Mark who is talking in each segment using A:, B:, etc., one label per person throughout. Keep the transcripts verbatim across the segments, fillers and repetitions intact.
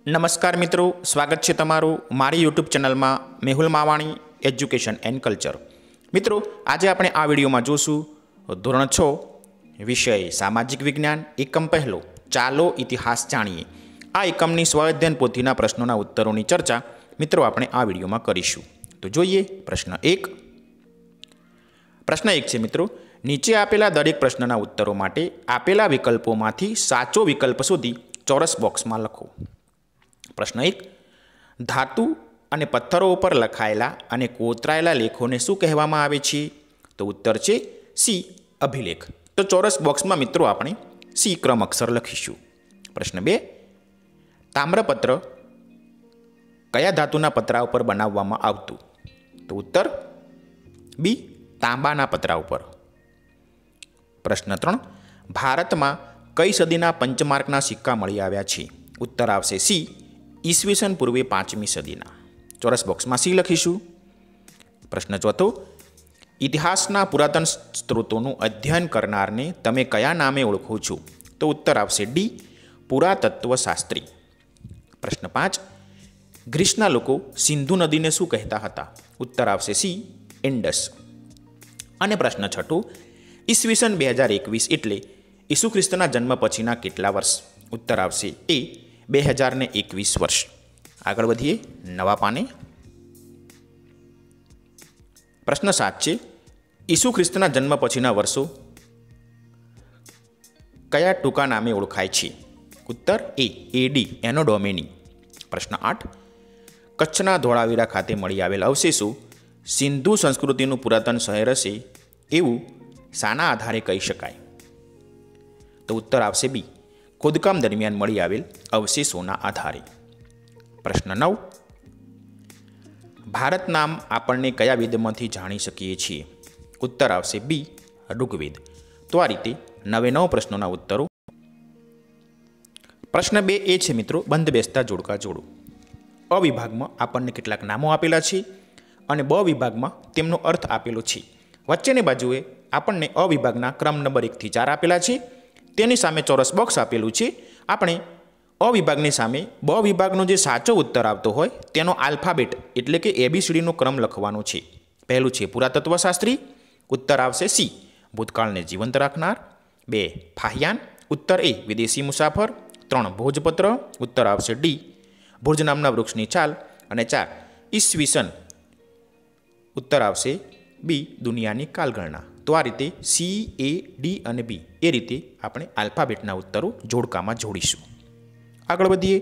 A: નમસ્કાર મિત્રો, સ્વાગત છે તમારું મારી યુટ્યુબ ચેનલમાં Mehul Mavani education and culture. મિત્રો, આજે આપણે આ વિડીયોમાં જોશું ધોરણ છ વિષય સામાજિક વિજ્ઞાન એકમ પહેલો ચાલો ઇતિહાસ જાણીએ. આ એકમની સ્વઅધ્યયન પોથીના પ્રશ્નોના ઉત્તરોની ચર્ચા મિત્રો આપણે આ વિડીયોમાં કરીશું. તો જોઈએ પ્રશ્ન એક. પ્રશ્ન એક છે મિત્રો, નીચે આપેલા દરેક પ્રશ્નના ઉત્તરો માટે આપેલા વિકલ્પોમાંથી સાચો વિકલ્પ શોધી ચોરસ બોક્સમાં લખો. પ્રશ્ન એક. ધાતુ અને પથ્થરો ઉપર લખાયેલા અને કોતરાયેલા લેખોને શું કહેવામાં આવે છે? તો ઉત્તર છે સી અભિલેખ. તો ચોરસ બોક્સમાં મિત્રો આપણે સી ક્રમ અક્ષર લખીશું. પ્રશ્ન બે. તામ્રપત્ર કયા ધાતુના પતરા ઉપર બનાવવામાં આવતું? તો ઉત્તર બી તાંબાના પતરા ઉપર. પ્રશ્ન ત્રણ. ભારતમાં કઈ સદીના પંચમાર્કના સિક્કા મળી આવ્યા છે? ઉત્તર આવશે સી ઈસવીસન પૂર્વે પાંચમી સદીના. ચોરસ બોક્સમાં સી લખીશું. પ્રશ્ન ચોથો. ઇતિહાસના પુરાતન સ્ત્રોતોનું અધ્યયન કરનારને તમે કયા નામે ઓળખો છો? તો ઉત્તર આવશે ડી પુરાતત્વશાસ્ત્રી. પ્રશ્ન પાંચ. ગ્રીસના લોકો સિંધુ નદીને શું કહેતા હતા? ઉત્તર આવશે સી ઇન્ડસ. અને પ્રશ્ન છઠ્ઠો. ઈસવીસન બે હજાર એકવીસ એટલે ઈસુ ખ્રિસ્તના જન્મ પછીના કેટલા વર્ષ? ઉત્તર આવશે એ બે હજાર ને એકવીસ વર્ષ. આગળ વધીએ નવા પાને. પ્રશ્ન સાત છે. ઈસુ ખ્રિસ્તના જન્મ પછીના વર્ષો કયા ટૂંકા નામે ઓળખાય છે? ઉત્તર એ એડી એનો ડોમેની. પ્રશ્ન આઠ. કચ્છના ધોળાવીરા ખાતે મળી આવેલ અવશેષો સિંધુ સંસ્કૃતિનું પુરાતન શહેર હશે એવું શાના આધારે કહી શકાય? તો ઉત્તર આવશે બી ખોદકામ દરમિયાન મળી આવેલ અવશેષોના આધારે. પ્રશ્ન નવ. ભારત નામ આપણને કયા વેદમાંથી જાણી શકીએ છીએ? ઉત્તર આવશે બી ઋગ્વેદ. તો આ રીતે નવે નવ પ્રશ્નોના ઉત્તરો. પ્રશ્ન બે એ છે મિત્રો, બંધ બેસતા જોડકા જોડો. અ વિભાગમાં આપણને કેટલાક નામો આપેલા છે અને બ વિભાગમાં તેમનો અર્થ આપેલો છે. વચ્ચેની બાજુએ આપણને અ વિભાગના ક્રમ નંબર એકથી ચાર આપેલા છે. તેની સામે ચોરસ બોક્સ આપેલું છે. આપણે અ વિભાગની સામે બ વિભાગનો જે સાચો ઉત્તર આવતો હોય તેનો આલ્ફાબેટ એટલે કે એબીસીડીનો ક્રમ લખવાનો છે. પહેલું છે પુરાતત્વશાસ્ત્રી. ઉત્તર આવશે સી ભૂતકાળને જીવંત રાખનાર. બે ફાહિયાન. ઉત્તર એ વિદેશી મુસાફર. ત્રણ ભોજપત્ર. ઉત્તર આવશે ડી ભુજ નામના વૃક્ષની છાલ. અને ચાર ઈસવીસન. ઉત્તર આવશે બી દુનિયાની કાલગણના. તો આ રીતે સી, એ, ડી અને બી એ રીતે આપણે આલ્ફાબેટના ઉત્તરો જોડકામાં જોડીશું. આગળ વધીએ.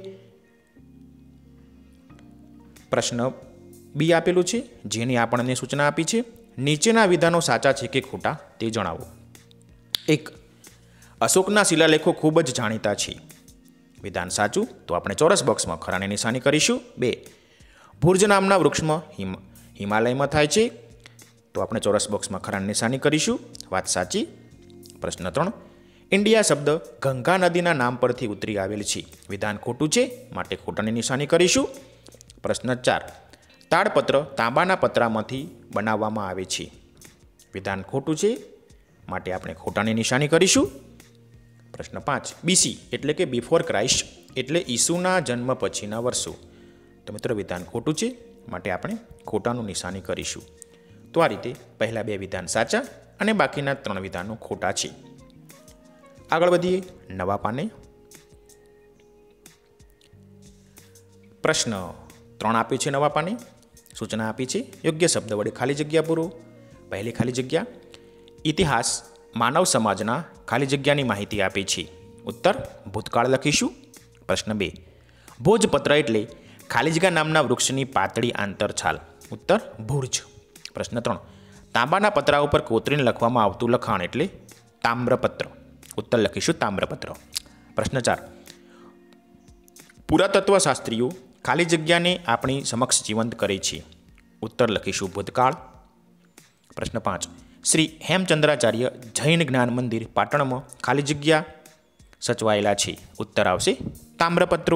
A: પ્રશ્ન બી આપેલું છે જેની આપણને સૂચના આપી છે. નીચેના વિધાનો સાચા છે કે ખોટા તે જણાવો. એક. અશોકના શિલાલેખો ખૂબ જ જાણીતા છે. વિધાન સાચું. તો આપણે ચોરસ બોક્સમાં ખરાની નિશાની કરીશું. બે. ભુર્જ નામના વૃક્ષમાં હિમ હિમાલયમાં થાય છે. તો આપણે ચોરસ બોક્સમાં ખરાની નિશાની કરીશું. વાત સાચી. પ્રશ્ન ત્રણ. ઇન્ડિયા શબ્દ ગંગા નદીના નામ પરથી ઉતરી આવેલ છે. વિધાન ખોટું છે માટે ખોટાની નિશાની કરીશું. પ્રશ્ન ચાર. તાડપત્ર તાંબાના પતરામાંથી બનાવવામાં આવે છે. વિધાન ખોટું છે માટે આપણે ખોટાની નિશાની કરીશું. પ્રશ્ન પાંચ. બીસી એટલે કે બિફોર ક્રાઇસ્ટ એટલે ઈસુના જન્મ પછીના વર્ષો. તો મિત્રો વિધાન ખોટું છે માટે આપણે ખોટાનું નિશાની કરીશું. તો આ રીતે પહેલા બે વિધાન સાચા અને બાકીના ત્રણ વિધાનો ખોટા છે. આગળ વધીએ નવા પાને. પ્રશ્ન ત્રણ આપ્યો છે નવા પાને. સૂચના આપી છે યોગ્ય શબ્દ વડે ખાલી જગ્યા પૂરો. પહેલી ખાલી જગ્યા. ઇતિહાસ માનવ સમાજના ખાલી જગ્યાની માહિતી આપે છે. ઉત્તર ભૂતકાળ લખીશું. પ્રશ્ન બે. ભોજપત્ર એટલે ખાલી જગ્યા નામના વૃક્ષની પાતળી આંતરછાલ. ઉત્તર ભુર્જ. પ્રશ્ન ત્રણ. તાંબાના પતરા ઉપર કોતરીને લખવામાં આવતું લખાણ એટલે તામ્રપત્ર. ઉત્તર લખીશું તામ્રપત્ર. પ્રશ્ન ચાર. પુરાતત્વશાસ્ત્રીઓ ખાલી જગ્યાને આપણી સમક્ષ જીવંત કરે છે. ઉત્તર લખીશું ભૂતકાળ. પ્રશ્ન પાંચ. શ્રી હેમચંદ્રાચાર્ય જૈન જ્ઞાન મંદિર પાટણમાં ખાલી જગ્યા સચવાયેલા છે. ઉત્તર આવશે તામ્રપત્રો.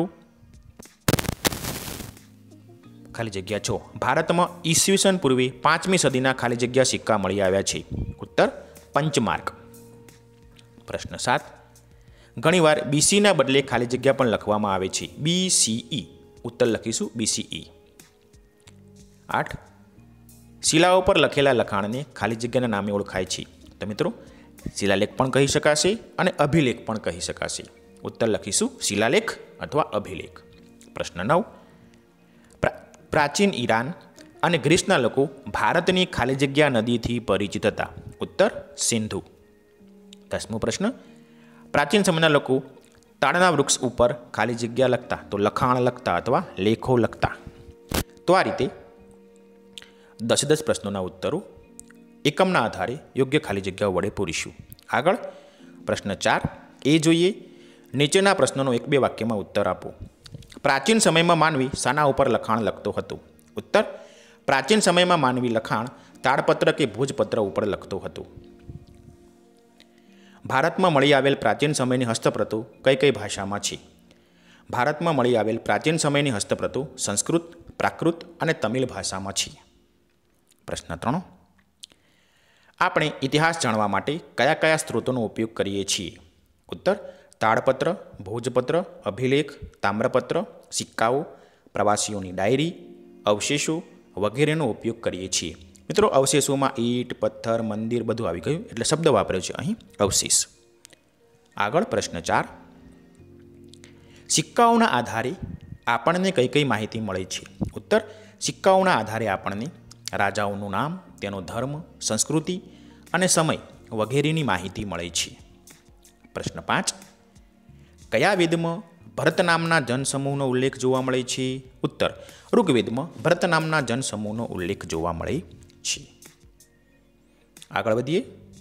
A: ખાલી જગ્યા છો. ભારતમાં ઈસવીસન પૂર્વે પાંચમી સદીના ખાલી જગ્યા સિક્કા મળી આવ્યા છે. ઉત્તર પંચમાર્ક. પ્રશ્ન સાત. ઘણીવાર બીસીના બદલે ખાલી જગ્યા પણ લખવામાં આવે છે, બીસીઈ. ઉત્તર લખીશું બીસીઈ. આઠ, શિલાઓ પર લખેલા લખાણને ખાલી જગ્યાના નામે ઓળખાય છે. તો મિત્રો શિલાલેખ પણ કહી શકાશે અને અભિલેખ પણ કહી શકાશે. ઉત્તર લખીશું શિલાલેખ અથવા અભિલેખ. પ્રશ્ન નવ, પ્રાચીન ઈરાન અને ગ્રીસના લોકો ભારતની ખાલી જગ્યા નદીથી પરિચિત હતા. ઉત્તર સિંધુ. દસમો પ્રશ્ન, પ્રાચીન સમયના લોકો તાડના વૃક્ષ ઉપર ખાલી જગ્યા લખતા, તો લખાણ લખતા અથવા લેખો લખતા. તો આ રીતે દસ દસ પ્રશ્નોના ઉત્તરો એકમના આધારે યોગ્ય ખાલી જગ્યાઓ વડે પૂરીશું. આગળ પ્રશ્ન ચાર એ જોઈએ. નીચેના પ્રશ્નોનો એક બે વાક્યમાં ઉત્તર આપો. પ્રાચીન સમયમાં માનવી શાના ઉપર લખાણ લખતો હતો? ઉત્તર, પ્રાચીન સમયમાં માનવી લખાણ તાડપત્ર કે ભોજપત્ર ઉપર લખતો હતો. ભારતમાં મળી આવેલ પ્રાચીન સમયની હસ્તપ્રતો કઈ કઈ ભાષામાં છે? ભારતમાં મળી આવેલ પ્રાચીન સમયની હસ્તપ્રતો સંસ્કૃત, પ્રાકૃત અને તમિલ ભાષામાં છે. પ્રશ્ન ત્રણ, આપણે ઇતિહાસ જાણવા માટે કયા કયા સ્ત્રોતોનો ઉપયોગ કરીએ છીએ? ઉત્તર, તાડપત્ર, ભોજપત્ર, અભિલેખ, તામ્રપત્ર, સિક્કાઓ, પ્રવાસીઓની ડાયરી, અવશેષો વગેરેનો ઉપયોગ કરીએ છીએ. મિત્રો અવશેષોમાં ઈંટ, પથ્થર, મંદિર બધું આવી ગયું, એટલે શબ્દ વાપર્યો છે અહીં અવશેષ. આગળ પ્રશ્ન ચાર, સિક્કાઓના આધારે આપણને કઈ કઈ માહિતી મળે છે? ઉત્તર, સિક્કાઓના આધારે આપણને રાજાઓનું નામ, તેનો ધર્મ, સંસ્કૃતિ અને સમય વગેરેની માહિતી મળે છે. પ્રશ્ન પાંચ, કયા વેદમાં ભરત નામના જનસમૂહનો ઉલ્લેખ જોવા મળે છે? ઉત્તર, ઋગ્વેદમાં ભરત નામના જનસમૂહનો ઉલ્લેખ જોવા મળે છે. આગળ વધીએ.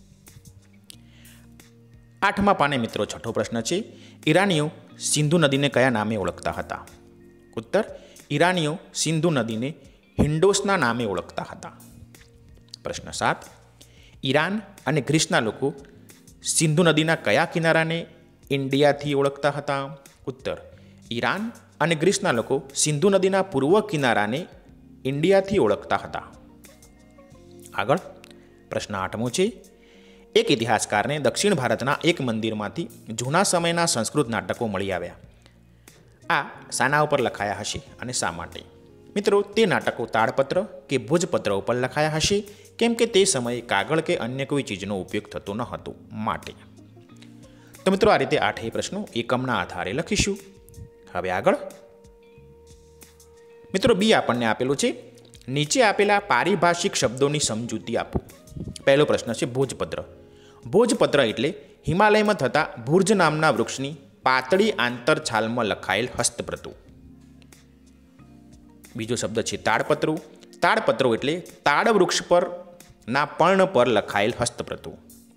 A: આઠમા પાને મિત્રો છઠ્ઠો પ્રશ્ન છે. ઈરાનીઓ સિંધુ નદીને કયા નામે ઓળખતા હતા? ઉત્તર, ઈરાનીઓ સિંધુ નદીને હિન્ડોસના નામે ઓળખતા હતા. પ્રશ્ન સાત, ઈરાન અને ગ્રીસના લોકો સિંધુ નદીના કયા કિનારાને ઇન્ડિયાથી ઓળખતા હતા? ઉત્તર, ઈરાન અને ગ્રીસના લોકો સિંધુ નદીના પૂર્વ કિનારાને ઇન્ડિયાથી ઓળખતા હતા. આગળ પ્રશ્ન આઠમો છે. એક ઇતિહાસકારને દક્ષિણ ભારતના એક મંદિરમાંથી જૂના સમયના સંસ્કૃત નાટકો મળી આવ્યા. આ શાના ઉપર લખાયા હશે અને શા માટે? મિત્રો તે નાટકો તાડપત્ર કે ભોજપત્ર ઉપર લખાયા હશે, કેમ કે તે સમયે કાગળ કે અન્ય કોઈ ચીજનો ઉપયોગ થતો ન હતો માટે. તો મિત્રો આ રીતે આઠેય પ્રશ્નો એકમના આધારે લખીશું. હવે આગળ મિત્રો બી આપણને આપેલું છે. નીચે આપેલા પારિભાષિક શબ્દોની સમજૂતી આપો. પહેલો પ્રશ્ન છે ભોજપત્ર. ભોજપત્ર એટલે હિમાલયમાં થતા ભુર્જ નામના વૃક્ષની પાતળી આંતરછાલમાં લખાયેલ હસ્તપ્રતો. બીજો શબ્દ છે તાડપત્રો. તાડપત્રો એટલે તાડ વૃક્ષ પર ના પર્ણ પર લખાયેલ હસ્તપ્રતો.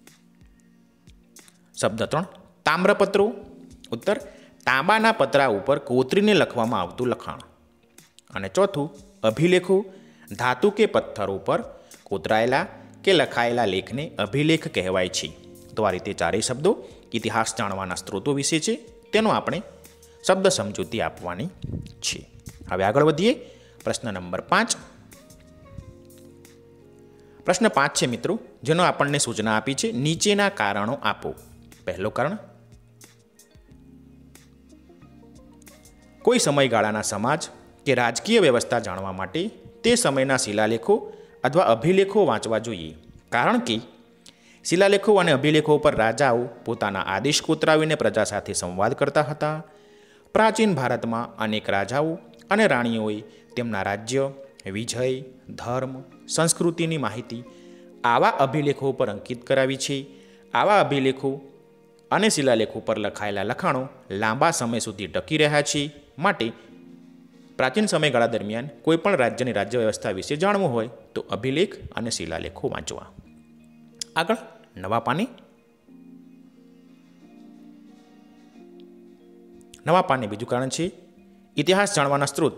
A: શબ્દ ત્રણ તામ્રપત્રો. ઉત્તર, તાંબાના પતરા ઉપર કોતરીને લખવામાં આવતું લખાણ. અને ચોથું અભિલેખો. ધાતુ કે પથ્થરો પર કોતરાયેલા કે લખાયેલા લેખને અભિલેખ કહેવાય છે. તો આ રીતે ચારેય શબ્દો ઇતિહાસ જાણવાના સ્ત્રોતો વિશે છે, તેનો આપણે શબ્દ સમજૂતી આપવાની છે. હવે આગળ વધીએ. પ્રશ્ન નંબર પાંચ. પ્રશ્ન પાંચ છે મિત્રો, જેનો આપણને સૂચના આપી છે. નીચેના કારણો આપો. પહેલો કારણ, કોઈ સમયગાળાના સમાજ કે રાજકીય વ્યવસ્થા જાણવા માટે તે સમયના શિલાલેખો અથવા અભિલેખો વાંચવા જોઈએ. કારણ કે શિલાલેખો અને અભિલેખો પર રાજાઓ પોતાના આદેશ કોતરાવીને પ્રજા સાથે સંવાદ કરતા હતા. પ્રાચીન ભારતમાં અનેક રાજાઓ અને રાણીઓએ તેમના રાજ્ય, વિજય, ધર્મ, સંસ્કૃતિની માહિતી આવા અભિલેખો પર અંકિત કરાવી છે. આવા અભિલેખો અને શિલાલેખો પર લખાયેલા લખાણો લાંબા સમય સુધી ટકી રહ્યા છે. માટે પ્રાચીન સમયગાળા દરમિયાન કોઈપણ રાજ્યની રાજ્ય વ્યવસ્થા વિશે જાણવું હોય તો અભિલેખ અને શિલાલેખો વાંચવા. આગળ નવા પાને. નવા પાને બીજું કારણ છે ઇતિહાસ જાણવાના સ્ત્રોત.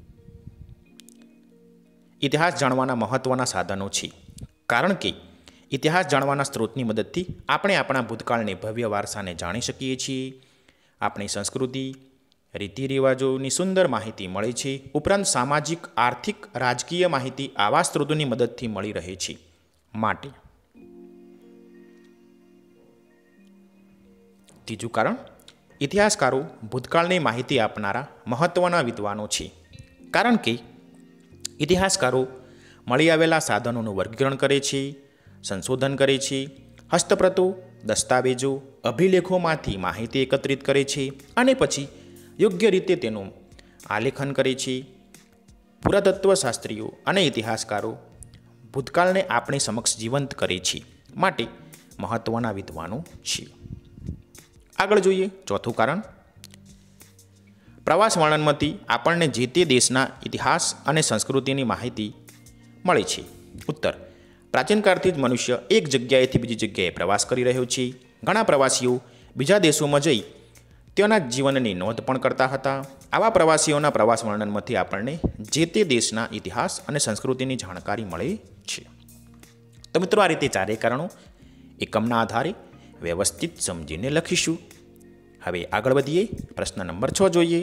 A: ઇતિહાસ જાણવાના મહત્વના સાધનો છે. કારણ કે ઇતિહાસ જાણવાના સ્ત્રોતની મદદથી આપણે આપણા ભૂતકાળની ભવ્ય વારસાને જાણી શકીએ છીએ. આપણી સંસ્કૃતિ, રીતિ રિવાજોની સુંદર માહિતી મળે છે. ઉપરાંત સામાજિક, આર્થિક, રાજકીય માહિતી આવા સ્ત્રોતોની મદદથી મળી રહે છે. માટે ત્રીજું કારણ ઇતિહાસકારો ભૂતકાળની માહિતી આપનારા મહત્ત્વના વિદ્વાનો છે, કારણ કે ઇતિહાસકારો મળી આવેલા સાધનોનું વર્ગીકરણ કરે છે, સંશોધન કરે છે, હસ્તપ્રતો, દસ્તાવેજો, અભિલેખોમાંથી માહિતી એકત્રિત કરે છે અને પછી યોગ્ય રીતે તેનું આલેખન કરે છે. પુરાતત્વશાસ્ત્રીઓ અને ઇતિહાસકારો ભૂતકાળને આપણી સમક્ષ જીવંત કરે છે, માટે મહત્ત્વના વિદ્વાનો છે. આગળ જોઈએ ચોથું કારણ. પ્રવાસ વર્ણનમાંથી આપણને જે તે દેશના ઇતિહાસ અને સંસ્કૃતિની માહિતી મળે છે. ઉત્તર. પ્રાચીન કાળથી જ મનુષ્ય એક જગ્યાએથી બીજી જગ્યાએ પ્રવાસ કરી રહ્યો છે. ઘણા પ્રવાસીઓ બીજા દેશોમાં જઈ તેઓના જીવનની નોંધ પણ કરતા હતા. આવા પ્રવાસીઓના પ્રવાસ વર્ણનમાંથી આપણને જે તે દેશના ઇતિહાસ અને સંસ્કૃતિની જાણકારી મળે છે. તો મિત્રો, આ રીતે ચારેય કારણો એકમના આધારે વ્યવસ્થિત સમજીને લખીશું. હવે આગળ વધીએ. પ્રશ્ન નંબર છ જોઈએ,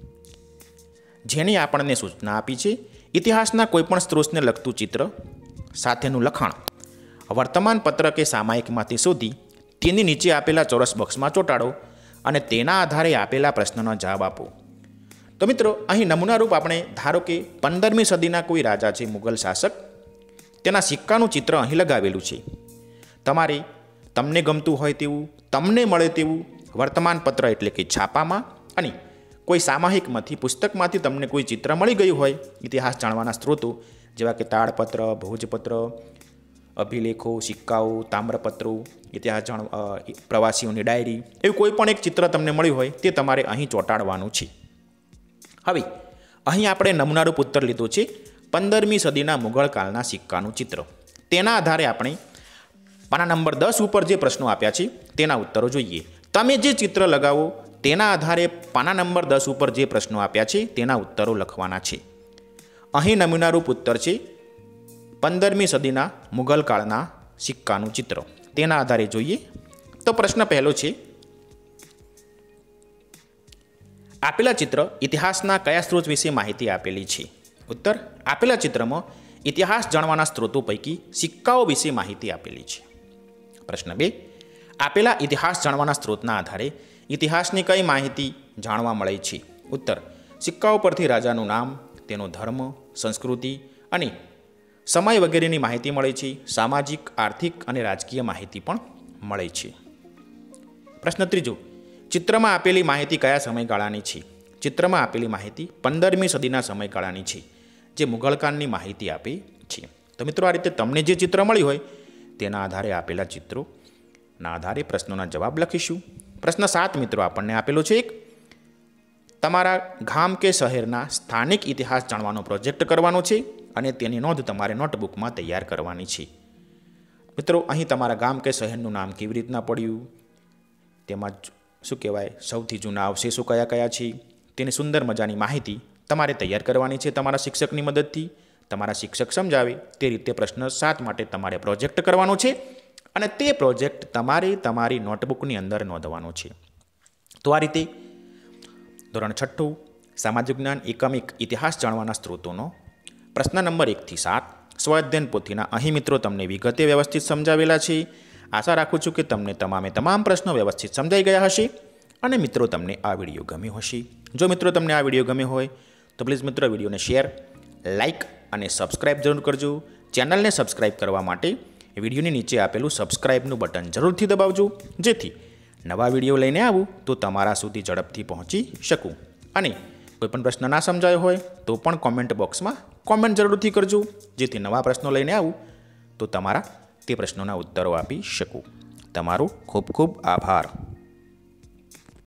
A: જેની આપણને સૂચના આપી છે. ઇતિહાસના કોઈપણ સ્ત્રોતને લગતું ચિત્ર સાથેનું લખાણ વર્તમાન પત્ર કે સામાયિકમાંથી શોધી તેની નીચે આપેલા ચોરસ બોક્સમાં ચોંટાડો અને તેના આધારે આપેલા પ્રશ્નનો જવાબ આપો. તો મિત્રો, અહીં નમૂનારૂપ આપણે ધારો કે પંદરમી સદીના કોઈ રાજા છે, મુગલ શાસક, તેના સિક્કાનું ચિત્ર અહીં લગાવેલું છે. તમારે તમને ગમતું હોય તેવું, તમને મળે તેવું વર્તમાન પત્ર એટલે કે છાપામાં અને કોઈ સામાયિકમાંથી, પુસ્તકમાંથી તમને કોઈ ચિત્ર મળી ગયું હોય, ઇતિહાસ જાણવાના સ્ત્રોતો જેવા કે તાડપત્ર, ભોજપત્ર, અભિલેખો, સિક્કાઓ, તામ્રપત્રો, ઇતિહાસ જાણ પ્રવાસીઓની ડાયરી, એવું કોઈ પણ એક ચિત્ર તમને મળ્યું હોય તે તમારે અહીં ચોંટાડવાનું છે. હવે અહીં આપણે નમૂનારૂપ ઉત્તર લીધો છે પંદરમી સદીના મુગળ કાળના સિક્કાનું ચિત્ર. તેના આધારે આપણે પાના નંબર દસ ઉપર જે પ્રશ્નો આપ્યા છે તેના ઉત્તરો જોઈએ. તમે જે ચિત્ર લગાવો તેના આધારે પાના નંબર દસ ઉપર જે પ્રશ્નો આપ્યા છે તેના ઉત્તરો લખવાના છે. અહીં નમૂનારૂપ ઉત્તર છે પંદરમી સદીના મુગલ કાળના સિક્કાનું ચિત્ર. તેના આધારે જોઈએ તો પ્રશ્ન પહેલો છે, આપેલા ચિત્ર ઇતિહાસના કયા સ્ત્રોત વિશે માહિતી આપેલી છે? ઉત્તર. આપેલા ચિત્રમાં ઇતિહાસ જાણવાના સ્ત્રોતો પૈકી સિક્કાઓ વિશે માહિતી આપેલી છે. પ્રશ્ન બે, આપેલા ઇતિહાસ જાણવાના સ્ત્રોતના આધારે ઇતિહાસની કઈ માહિતી જાણવા મળે છે? ઉત્તર. સિક્કાઓ પરથી રાજાનું નામ, તેનો ધર્મ, સંસ્કૃતિ અને સમય વગેરેની માહિતી મળે છે. સામાજિક, આર્થિક અને રાજકીય માહિતી પણ મળે છે. પ્રશ્ન ત્રીજો, ચિત્રમાં આપેલી માહિતી કયા સમયગાળાની છે? ચિત્રમાં આપેલી માહિતી પંદરમી સદીના સમયગાળાની છે, જે મુગળકાળની માહિતી આપે છે. તો મિત્રો, આ રીતે તમને જે ચિત્ર મળ્યું હોય તેના આધારે આપેલા ચિત્રોના આધારે પ્રશ્નોના જવાબ લખીશું. પ્રશ્ન સાત મિત્રો આપણને આપેલો છે, એક તમારા ગામ કે શહેરના સ્થાનિક ઇતિહાસ જાણવાનો પ્રોજેક્ટ કરવાનો છે અને તેની નોંધ તમારે નોટબુકમાં તૈયાર કરવાની છે. મિત્રો, અહીં તમારા ગામ કે શહેરનું નામ કેવી રીતના પડ્યું, તેમાં શું કહેવાય સૌથી જૂના અવશેષો કયા કયા છે, તેની સુંદર મજાની માહિતી તમારે તૈયાર કરવાની છે તમારા શિક્ષકની મદદથી. તમારા શિક્ષક સમજાવે તે રીતે પ્રશ્ન સાત માટે તમારે પ્રોજેક્ટ કરવાનો છે અને તે પ્રોજેક્ટ તમારે તમારી નોટબુકની અંદર નોંધવાનો છે. તો આ રીતે ધોરણ છઠ્ઠું સામાજિક જ્ઞાન એકમ એક ઇતિહાસ જાણવાના સ્ત્રોતોનો પ્રશ્ન નંબર એકથી સાત સ્વઅધ્યયન પોથીના અહીં મિત્રો તમને વિગતે વ્યવસ્થિત સમજાવેલા છે. આશા રાખું છું કે તમને તમામે તમામ પ્રશ્નો વ્યવસ્થિત સમજાઈ ગયા હશે અને મિત્રો તમને આ વિડીયો ગમ્યો હશે. જો મિત્રો તમને આ વિડીયો ગમ્યો હોય તો પ્લીઝ મિત્રો વિડીયોને શેર, લાઇક અને સબસ્ક્રાઇબ જરૂર કરજો. ચેનલને સબસ્ક્રાઇબ કરવા માટે વિડીયોની નીચે આપેલું સબસ્ક્રાઇબનું બટન જરૂરથી દબાવજો, જેથી નવા વિડીયો લઈને આવું તો તમારા સુધી ઝડપથી પહોંચી શકું. અને કોઈપણ પ્રશ્ન ના સમજાયો હોય તો પણ કોમેન્ટ બોક્સમાં કોમેન્ટ જરૂરથી કરજો, જેથી નવા પ્રશ્નો લઈને આવું તો તમારા તે પ્રશ્નોના ઉત્તરો આપી શકું. તમારો ખૂબ ખૂબ આભાર.